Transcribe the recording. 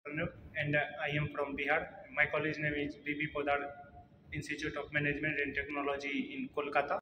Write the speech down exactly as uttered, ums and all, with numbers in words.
Pranav, and uh, I am from Bihar. My college name is B B Poddar Institute of Management and Technology in Kolkata.